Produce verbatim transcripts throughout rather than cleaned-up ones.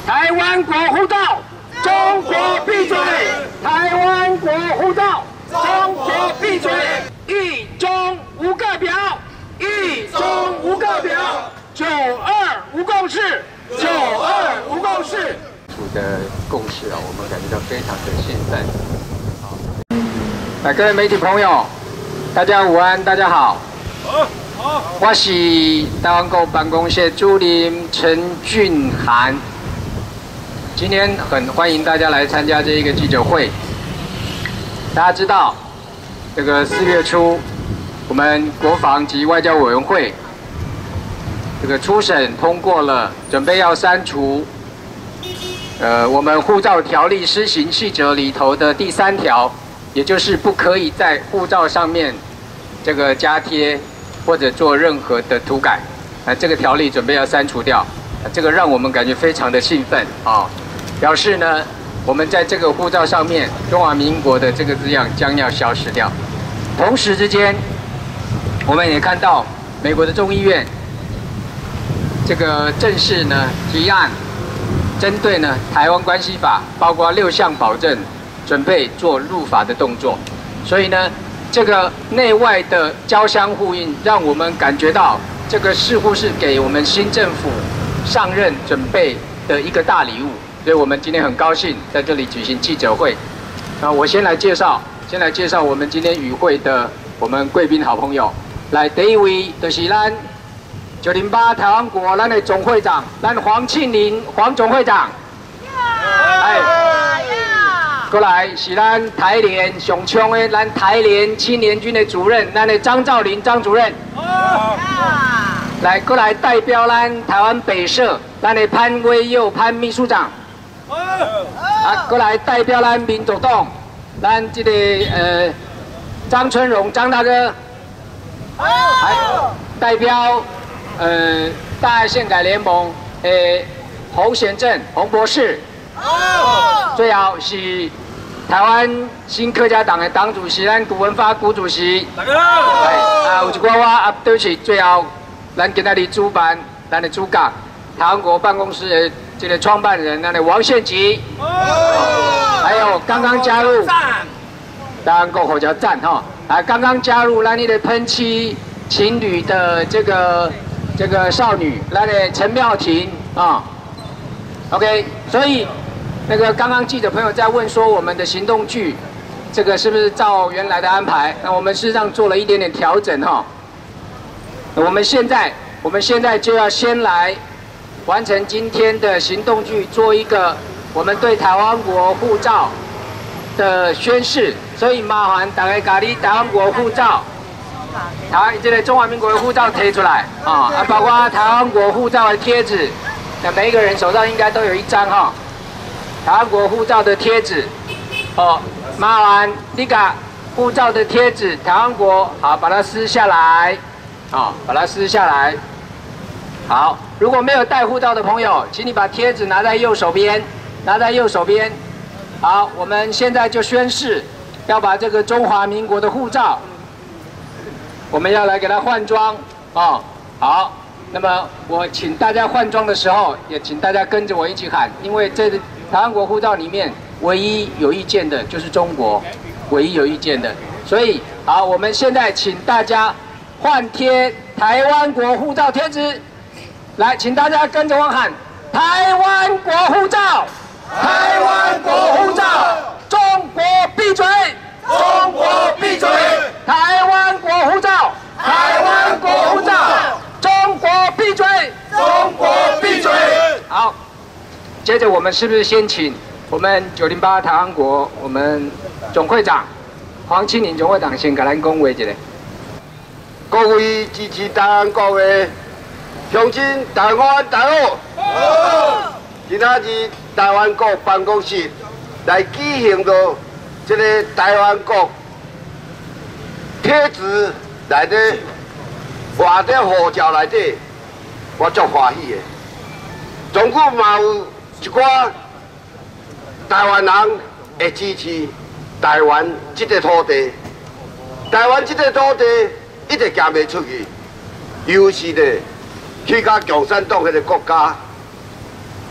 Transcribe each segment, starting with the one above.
台湾国护照，中国闭嘴！台湾国护照，中国闭嘴！一中无个表，一中无个表，九二无共识，九二无共识。 处的共识啊，我们感觉到非常的兴奋。好，来各位媒体朋友，大家午安，大家好。好。 我是台湾国办公室主任陈俊涵，今天很欢迎大家来参加这一个记者会。大家知道，这个四月初，我们国防及外交委员会这个初审通过了，准备要删除，呃，我们护照条例施行细则里头的第三条，也就是不可以在护照上面这个加贴。 或者做任何的涂改，啊，这个条例准备要删除掉，啊，这个让我们感觉非常的兴奋啊，表示呢，我们在这个护照上面中华民国的这个字样将要消失掉。同时之间，我们也看到美国的众议院这个正式呢提案，针对呢台湾关系法，包括六项保证，准备做入法的动作，所以呢。 这个内外的交相呼应，让我们感觉到这个似乎是给我们新政府上任准备的一个大礼物，所以我们今天很高兴在这里举行记者会。那我先来介绍，先来介绍我们今天与会的我们贵宾好朋友。来，第一位就是咱九零八台湾国咱的总会长，咱黄庆林黄总会长。哎。 过来是咱台联上冲的，咱台联青年军的主任，咱的张兆麟张主任。哦。来，过来代表咱台湾北社，咱的潘威佑潘秘书长。哦。啊，过来代表咱民主党，咱这个呃张春荣张大哥。哦。还代表呃大爱宪改联盟的洪贤正洪博士。哦。最后是。 台湾新客家党的党主席，咱古文发古主席，大家好。啊，有一寡我啊，对不起，最后咱今仔日主办，咱的主讲，台湾国办公室的这个创办人，咱的王献吉。哦。还有刚刚加入，台湾国火叫赞哈，啊，刚刚加入咱的喷漆情侣的这个这个少女，咱的陈妙婷啊。OK， 所以。 那个刚刚记者朋友在问说，我们的行动剧，这个是不是照原来的安排？那我们事实上做了一点点调整哈。我们现在，我们现在就要先来完成今天的行动剧，做一个我们对台湾国护照的宣誓。所以麻烦大家把你台湾国护照，台湾这个中华民国的护照贴出来啊，啊，包括台湾国护照的贴纸，那每一个人手上应该都有一张哈。 台湾国护照的贴纸，哦，麻烦你把护照的贴纸，台湾国好，把它撕下来，好，把它撕下来。好，如果没有带护照的朋友，请你把贴纸拿在右手边，拿在右手边。好，我们现在就宣誓，要把这个中华民国的护照，我们要来给它换装，哦，好。 那么我请大家换装的时候，也请大家跟着我一起喊，因为这台湾国护照里面唯一有意见的就是中国，唯一有意见的。所以好，我们现在请大家换贴台湾国护照贴纸，来，请大家跟着我喊：台湾国护照，台湾国护照，中国闭嘴，中国闭嘴，台湾国护照，台湾国护照。 中国闭嘴！中国闭嘴！好，接着我们是不是先请我们九零八台湾国我们总会长黄庆林总会长先给咱讲话一下。 各位支持台湾国的乡亲台湾大佬，好！今仔日台湾国办公室来举行到这个台湾国贴纸内底。 活在护照内底，我足欢喜的。总共嘛有一寡台湾人会支持台湾这个土地，台湾这个土地一直行袂出去，尤其咧去到共产党迄个国家，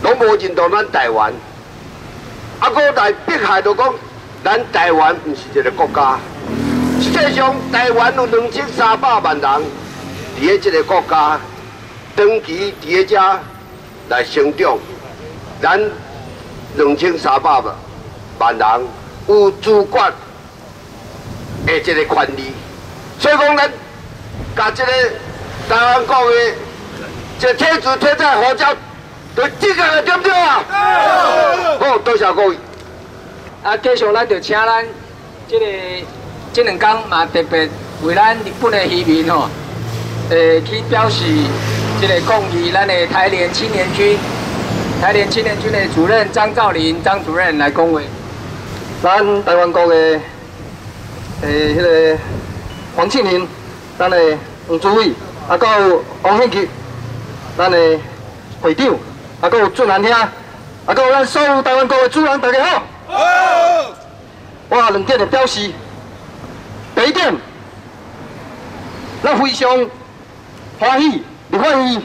拢无认同咱台湾。啊，搁来迫害就讲，咱台湾毋是一个国家。实际上，台湾有两千三百万人伫咧这个国家长期伫咧遮来生长，咱两千三百万人有主权的这个权利，所以讲咱甲这个台湾国的这个天子天在护照，就这个对不对啊？好，多谢各位。 啊，继续咱就请咱这个这两天嘛特别为咱日本的渔民吼，呃去表示这个抗议，咱的台联青年军。 台联青年军的主任张兆林张主任来讲话。 咱台湾国的诶，迄个黄庆林，咱的黄主委，啊，还有王献吉，咱的会长，啊，还有俊南兄，啊，还有咱所有台湾国的主人，大家好。好。我两点的表示，第一点，咱非常欢喜，立法院。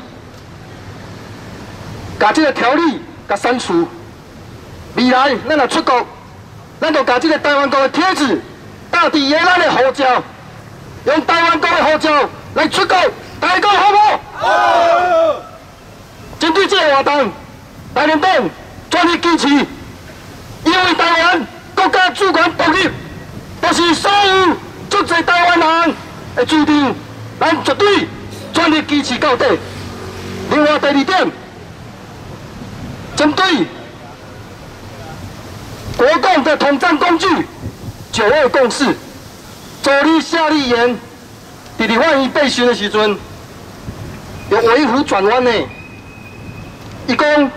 把这个条例给删除，未来咱若出国，咱就把这个台湾国的贴纸搭伫爷咱的护照，用台湾国的护照来出国，大家讲好无？好。针对这个活动，台联党全力支持，因为台湾国家主权独立，就是所有足侪台湾人的主张，咱绝对全力支持到底。另外第二点。 针对国共的统战工具“九二共识”，助理夏立言伫立法院备询的时阵，用微服转弯呢。伊讲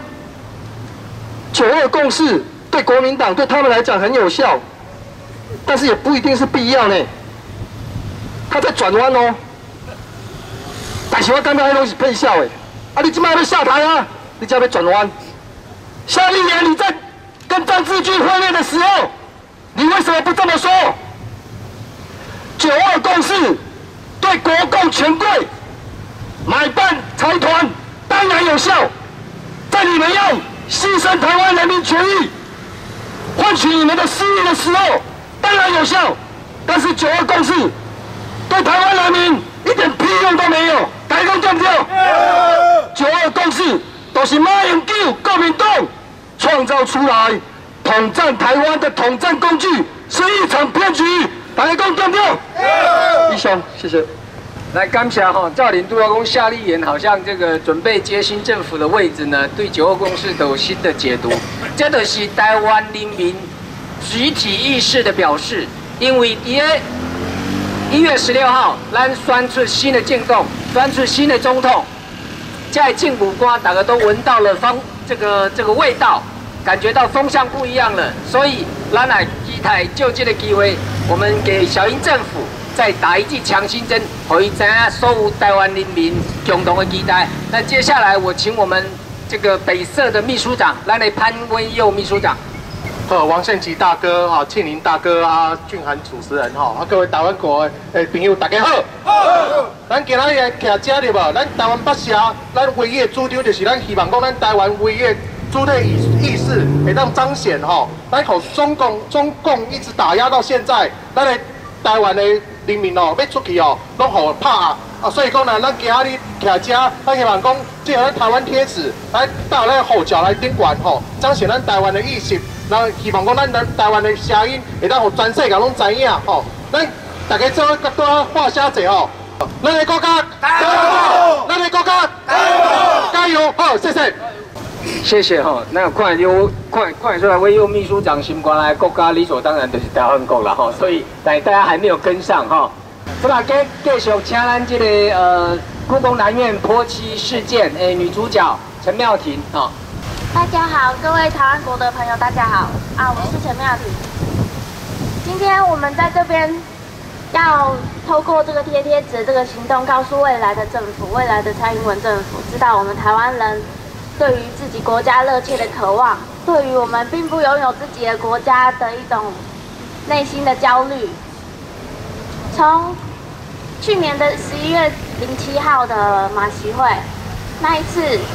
“九二共识”对国民党对他们来讲很有效，但是也不一定是必要呢。他在转弯哦，但是我感觉迄拢是配笑的。啊，你即摆要下台啊，你才要转弯。 夏立言，你在跟张志军会面的时候，你为什么不这么说？九二共识对国共权贵买办财团当然有效，在你们要牺牲台湾人民权益，换取你们的私利的时候，当然有效。但是九二共识对台湾人民一点屁用都没有，大家讲对不对？九二共识。 都是马英九国民党创造出来统战台湾的统战工具，是一场骗局。大家讲对不对？以上，谢谢。 来感谢哈，赵林杜老公夏立言好像这个准备接新政府的位置呢，对九二共识都有新的解读。这就是台湾人民集体意识的表示，因为在一月十六号，咱选出新的政党，选出新的总统。 在进补瓜，大家都闻到了风这个这个味道，感觉到风向不一样了。所以，咱来期待就这个机会，我们给小英政府再打一剂强心针，可以知影所有台湾人民共同的期待。那接下来，我请我们这个北社的秘书长，咱的潘威佑秘书长。 好，王献吉大哥哈，庆林大哥啊，俊涵主持人哈，啊各位台湾国的朋友大家好。好。咱今仔日徛遮对无？咱台湾北社，咱唯一的主张就是咱希望讲咱台湾唯一的主体意意识会当彰显吼。咱互中共中共一直打压到现在，咱的台湾的人民哦，要出去哦，拢互拍啊。啊，所以讲呢，咱今仔日徛遮，咱希望讲借咱台湾贴纸来到咱护照来顶悬吼，彰显咱台湾的意识。 那希望讲咱咱台湾的声音会当互全世界拢知影吼，咱大家做多话声者吼，咱的国家加油！咱的国家加油！加油！好，谢谢。 谢谢哈，那看有看看出来，威佑秘书长心肝来国家理所当然就是台湾国了哈，所以但大家还没有跟上哈。好啦，继继续请咱这个呃故宫南院泼漆事件诶女主角陈妙婷啊。 大家好，各位台湾国的朋友，大家好啊！我是陈妙婷。今天我们在这边要透过这个贴贴纸这个行动，告诉未来的政府、未来的蔡英文政府，知道我们台湾人对于自己国家热切的渴望，对于我们并不拥有自己的国家的一种内心的焦虑。从去年的十一月零七号的马习会那一次。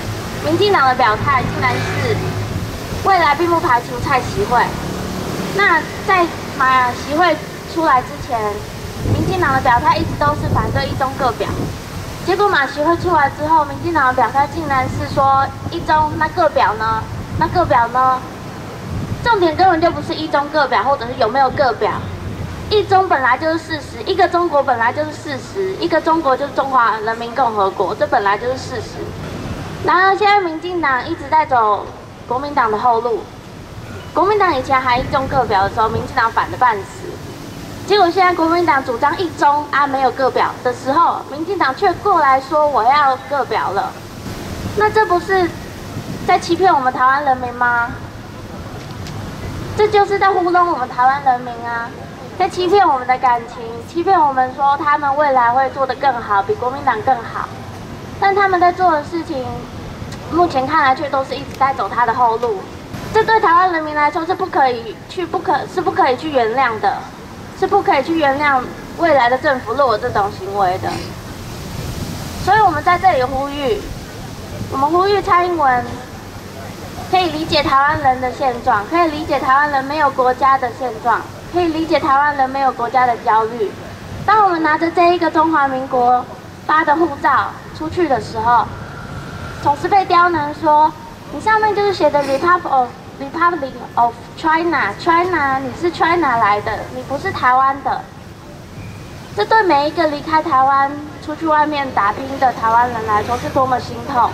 民进党的表态竟然是未来并不排除蔡习会。那在马习会出来之前，民进党的表态一直都是反对一中各表。结果马习会出来之后，民进党的表态竟然是说一中，那各表呢？那各表呢？重点根本就不是一中各表，或者是有没有各表。一中本来就是事实，一个中国本来就是事实，一个中国就是中华人民共和国，这本来就是事实。然而现在民进党一直在走国民党的后路。国民党以前还一中各表的时候，民进党反得半死。结果现在国民党主张一中啊没有各表的时候，民进党却过来说我要各表了。那这不是在欺骗我们台湾人民吗？这就是在糊弄我们台湾人民啊！在欺骗我们的感情，欺骗我们说他们未来会做得更好，比国民党更好。但他们在做的事情，目前看来却都是一直在走他的后路。这对台湾人民来说是不可以去不可是不可以去原谅的，是不可以去原谅未来的政府若有这种行为的。所以我们在这里呼吁，我们呼吁蔡英文可以理解台湾人的现状，可以理解台湾人没有国家的现状。可以理解台湾人没有国家的焦虑。当我们拿着这一个中华民国发的护照出去的时候，总是被刁难说，你上面就是写的 Republic of Republic of China China， 你是 China 来的，你不是台湾的。这对每一个离开台湾出去外面打拼的台湾人来说，是多么心痛，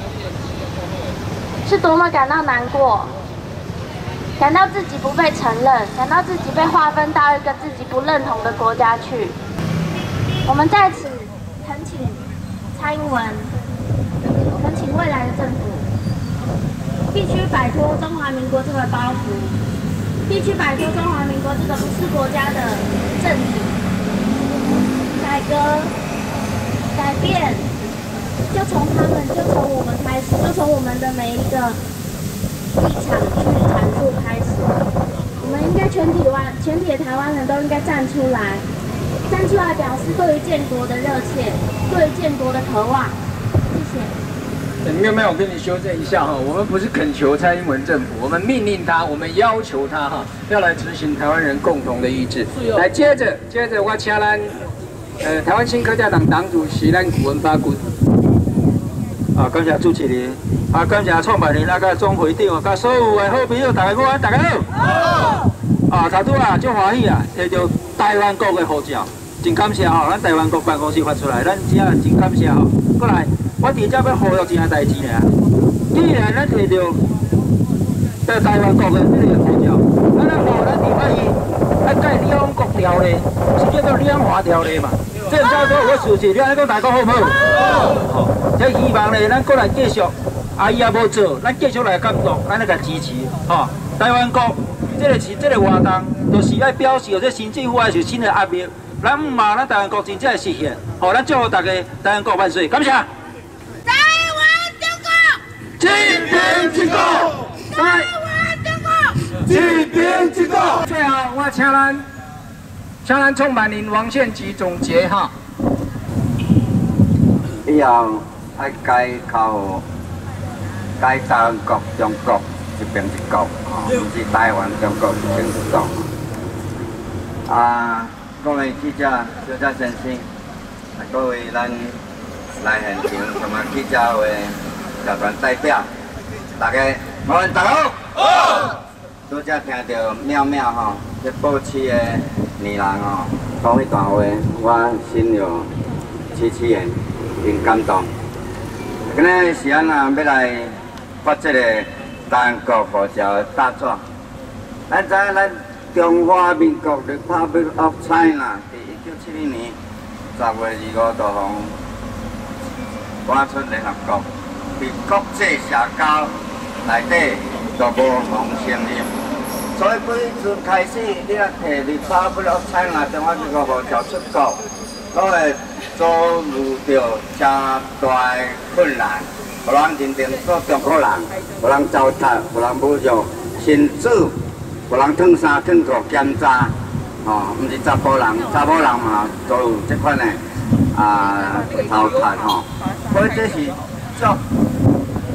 是多么感到难过。感到自己不被承认，感到自己被划分到一个自己不认同的国家去。我们在此恳请蔡英文，恳请未来的政府，必须摆脱中华民国这个包袱，必须摆脱中华民国这个不是国家的政体。改革、改变，就从他们，就从我们开始，就从我们的每一个立场去阐述开始，我们应该全体湾全体的台湾人都应该站出来，站出来表示对于建国的热切，对于建国的渴望。谢谢。 没有没有，我跟你修正一下哈，我们不是恳求蔡英文政府，我们命令他，我们要求他哈，要来执行台湾人共同的意志。来，接着接着我请咱呃台湾新客家党党主席咱古文发君。 啊，感谢主持人，啊，感谢创办人啊，甲总会长，甲所有的好朋友，大家好，大家好。好。啊，头拄啊，足欢喜啊，摕到台湾国的护照，真感谢吼，咱台湾国办公室发出来，咱真啊真感谢吼。过来，我直接要呼吁一件代志尔，既然咱摕到在台湾国的这个护照，咱咱吼咱立法院啊改两国条例，是叫做两华条例嘛。这叫做我事实，你安尼讲大家好唔好？好。这希望咧，咱过来继续，啊伊也无做，咱继续来监督，咱来甲支持，吼。台湾国这个是这个活动，就是要表示这新政府还是新的压力，咱唔骂咱台湾国真正会实现，吼，咱祝福大家台湾国万岁，感谢。台湾中国， 这边一个， 台湾中国， 这边一个。 最后，我请咱，请咱创办人王献吉总结哈。 以后爱改靠改台湾国、中国一边一国，吼，唔是台湾、中国一边一国。啊，各位记者、小姐先生，各位咱来现场什么记者会社团代表，大家麻烦大家好。好。拄则听到妙妙吼，这报区的年人吼讲迄段话，我心有戚戚焉。真感动，今日是安那要来发这个台湾国护照的大作。咱知影咱中华民国 Republic of China 伫一九七二年十月二五号方搬出联合国，伫国际社交内底就无妨承认。所以几阵开始，你若摕 Republic of China 中华民国护照出国，都会遭遇到真大的困难，有人认定做中国人，有人糟蹋，有人侮辱，甚至有人烫衫烫裤检查，吼，毋是查甫人，查某人嘛都有这款的啊糟蹋吼，所以这是足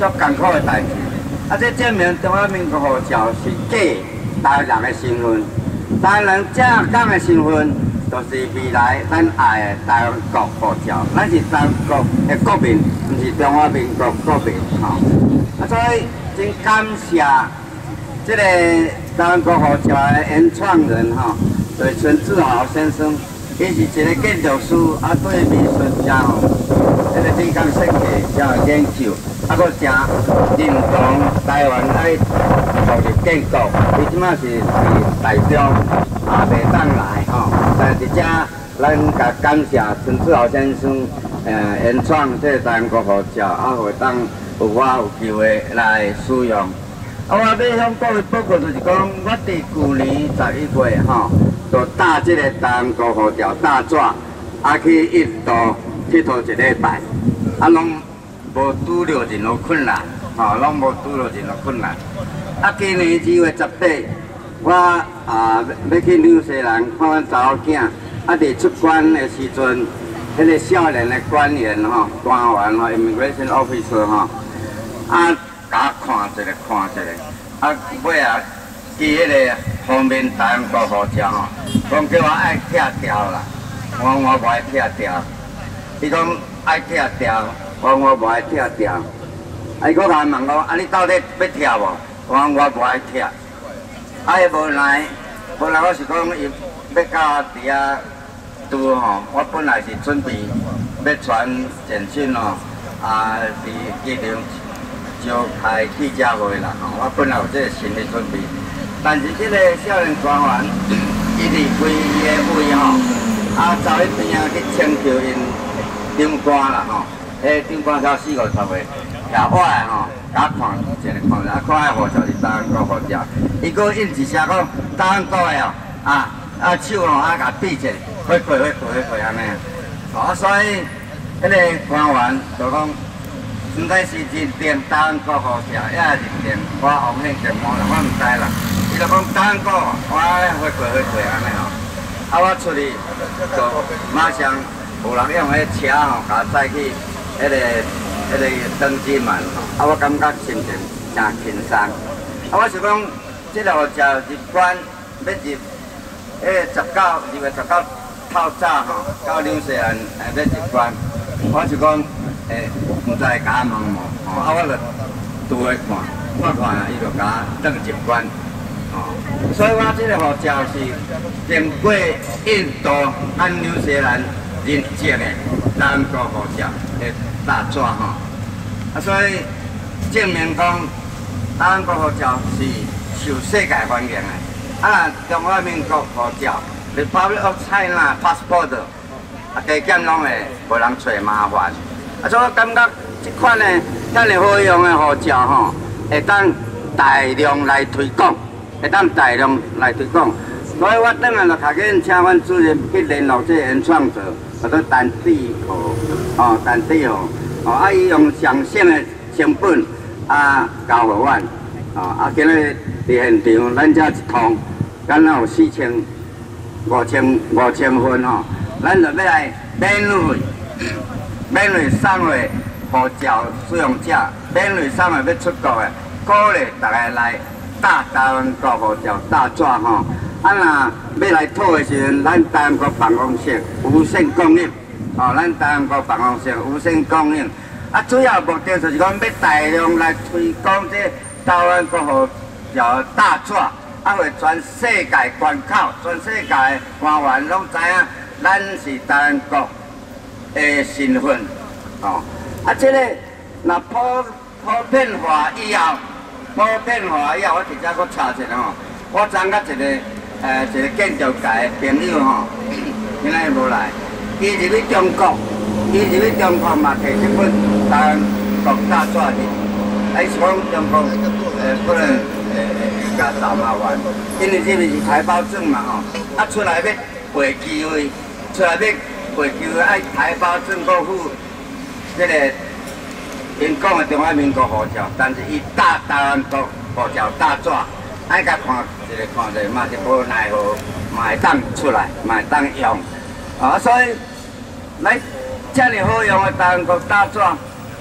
足艰苦的代志。啊，这证明中华民国护照是假台湾人的身份，台湾人正港的身份，就是未来咱爱的台湾国护照。咱是台湾国的国民，毋是中华民国国民吼。啊，所以真感谢这个台湾国护照的原创人吼，就是陈志豪先生。 伊是一个建筑师，啊对美术真吼，迄个美工设计真有研究，啊佫真认同台湾爱独立建国。伊即马是是台中啊，袂当来吼，但是遮咱甲感谢陈志豪先生，呃，原创这台湾国护照，啊，会当有我有机会来使用。啊，我要向各位报告就是讲，我伫去年十一月吼。 就搭这个台湾国护照搭纸，啊去印度佚佗一礼拜，啊拢无拄着任何困难，吼，拢无拄着任何困难。啊，今年二月十八，我啊要去纽西兰看阮查某囝，啊伫出关的时阵，迄个少年的官员吼，官员吼 ，immigration officer 吼，啊甲我看一下看一下，啊尾啊。 伊迄个方面台湾国护照吼，讲叫我爱拆掉啦，我我无爱拆掉。伊讲爱拆掉，我我无爱拆掉。啊，伊搁甲问我，啊你到底要拆无？我我无爱拆。啊，伊无来，本来我是讲伊要到伫遐拄吼，我本来是准备要传简讯吼，啊伫机场召开记者会啦吼，我本来有这个心理准备。 但是这个少年官员，伊离开伊的位吼，啊走去边啊去请求因长官啦吼，迄长官才四五十岁，也我的吼，甲看一个看一下，啊看迄护照是台湾国护照，伊搁印一下讲台湾国的哦，啊啊手咯啊甲比者，会过会过会过安尼啊，啊所以迄个官员就讲。 应该是认定台湾国护照，也认定我王姓建模啦，我唔知啦。伊就讲台湾国，我会过会过安尼吼。啊，我出去就马上有人用迄车吼，甲我载去迄个迄个登机门吼。啊，我感觉心情真轻松。啊，我是讲，这个护照入关要入，迄个十九二月十九透早吼，到纽西兰诶要入关，我是讲。 诶，唔知甲我问无，吼，啊，我就拄来看，我看啊，伊就甲我登入关，吼，所以我这个护照是经过印度、和纽西兰认证的台湾国护照的大纸吼，啊，所以证明讲台湾国护照是受世界欢迎的，啊，中华民国护照，Republic of China passport， 啊，加减拢会无人找麻烦。 啊，所以我感觉这款的遮尔好用的护照吼，会当大量来推广，会当大量来推广。所以我等下就卡紧请阮主任去联络这原创者，叫做陈志豪，哦，陈志豪，哦，啊，伊用上省的成本啊交互阮，哦，啊，今日伫现场咱遮一通，敢若有四千、五千、五千份吼，咱就要来免费。 免费送的护照使用者，免费送的要出国的，鼓励大家来搭台湾国护照搭纸吼。啊，若要来讨的时阵，咱台湾国办公室无限供应，哦，咱台湾国办公室无限供应。啊，主要目的就是讲要大量来推广这台湾国护照搭纸，啊，会全世界关口、全世界的官员拢知影，咱是台湾国。 的身份，哦，啊，这个若普普遍化以后，普遍化以后，我直接搁查一下吼，我昨甲一个呃一个建筑界的朋友吼，今仔无来，伊入去中国，伊入去中国嘛摕一本台湾国大纸去，啊，伊是讲中国呃可能呃呃加三麻烦，因为这个是台胞证嘛吼，啊出来要背机会，出来要。 会求爱台胞证国府，这个因讲的中华民国护照，但是伊搭台湾国护照搭纸，爱甲看一个看一个，嘛是无奈何，嘛会当出来，嘛会当用。啊，所以咱遮尔好用的台湾国搭纸，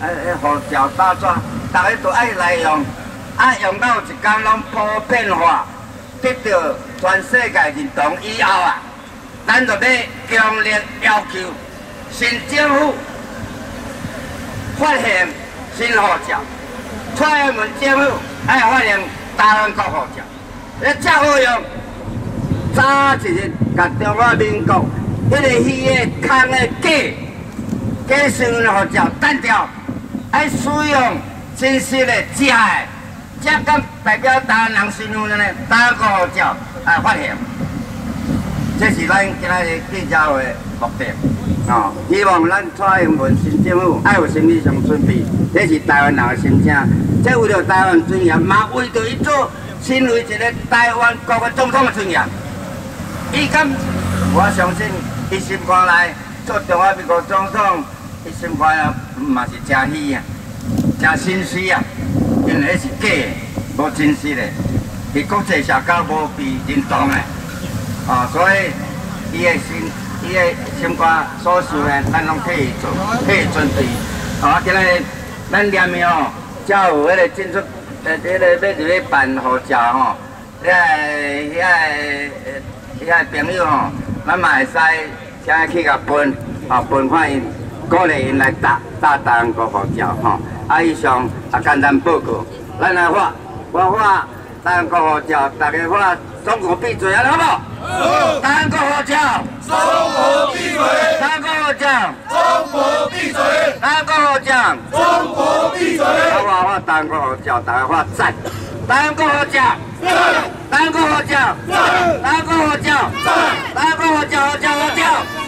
诶，号召大专，大家都爱来用，啊，用到一天拢普遍化，得到全世界认同以后啊，咱就要强烈要求新政府发现新号召，蔡英文政府爱发现台湾国号召，你才好用。早一日，甲中华民国迄个鱼的空的假假身份号召单调，爱使用真实的假的，才敢代表台湾人身份呢？台湾国号召啊发现，这是咱今仔日记者会目的。哦，希望咱蔡英文新政府爱有心理上准备，这是台湾人的心声。这为了台湾尊严，嘛为着伊做身为一个台湾国的总统的尊严。伊敢，我相信伊心肝内做中华民国总统，伊心肝啊嘛是真喜啊，真心虚啊，因为迄是假的，无真实的，伫国际社交无被认同的，啊，所以伊的心，伊的心肝所想的，咱拢替伊做，替伊准备。啊，今日咱念的吼，才有迄个进出，呃，迄个要入去办护照吼，遐个遐个。遐个朋友吼，咱嘛会使请伊去甲分，吼分看因，鼓励因来打打台湾国护照吼。啊，以上啊简单报告，咱来发，我发台湾国护照，大家发中国闭嘴，安尼好无？好。台湾国护照，中国闭嘴。台湾国护照，中国闭嘴。台湾国护照，中国闭嘴。我发台湾国护照，大家发赞。台湾国护照。台湾国护照，台湾国护照，台湾国护照，护照，护照。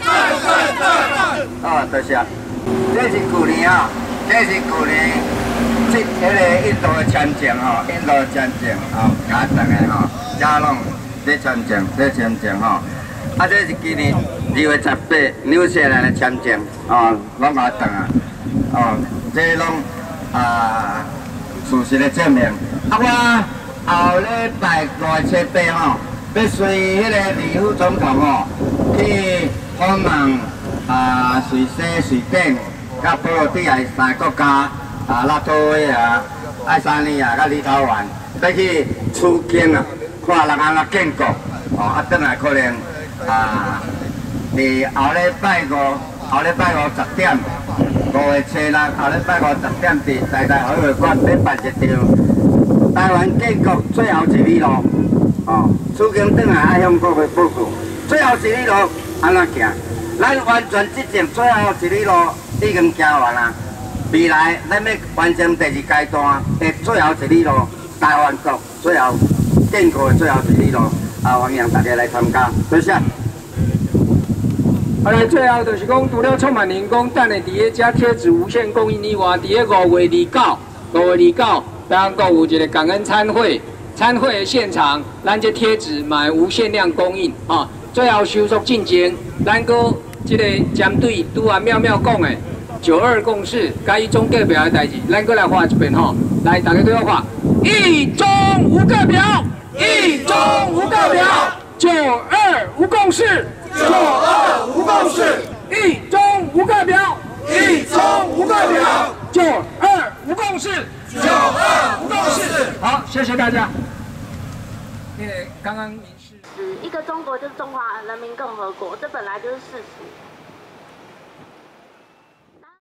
哦，多谢。这是去年啊，这是去年这迄个印度的签证吼，印度的签证吼，加等的吼，加拢这签证，这签证吼。啊，这是今年二月十八纽西兰的签证，哦，拢加等啊，哦，这拢啊事实的证明。啊，我。后礼拜六七八吼，要随迄个李副总统吼去访问啊瑞士、瑞典、甲波罗的海三个国家啊，拉脱维亚、爱沙尼亚、甲立陶宛，要去取经啊，看人安怎建国哦，啊，转来可能啊，伫后礼拜五、后礼拜五十点，五月七日，后礼拜五十点伫台大海会馆要办一场。台湾建国最后一里路，哦，取经转来爱向各位报告，最后一里路安怎行？咱完全这件最后一里路已经行完啦。未来咱要完成第二阶段的最后一里路，台湾国最后建国的最后一里路，啊，欢迎大家来参加，多谢。 好来，最后就是讲，除了充满人工，等下伫个遮贴纸无限供应以外，伫个五月二九，五月二九。咱国有一个感恩餐会，餐会的现场，咱这贴纸嘛无限量供应啊！最后收束进前，咱搁这个针对拄啊妙妙讲的九二共识，甲伊总结表的代志，咱搁来画一遍吼。来，大家都要画。一中无个表，一中无个表，九二无共识，九二无共识，一中无个表，一中无个表，九二无共识。九二无共识，好，谢谢大家。因为刚刚您是， 一个中国就是中华人民共和国，这本来就是事实。